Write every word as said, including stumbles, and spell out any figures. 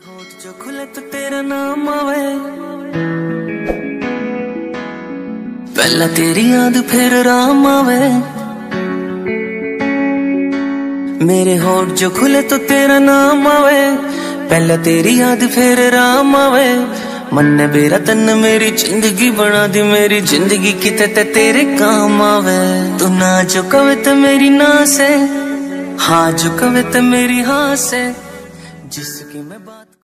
होठ जो खुले तो तेरा नाम आवे, पहला तेरी याद फिर राम आवे। मेरे होठ जो खुले तो तेरा नाम आवे, पहला तेरी याद फिर राम आवे। मन ने बेरा तन मेरी जिंदगी बना दी, मेरी जिंदगी किते ते तेरे काम आवे। तू ना जो कवे तो मेरी ना से, हाँ जो कवे तो मेरी हाँ से, जिसकी मैं बात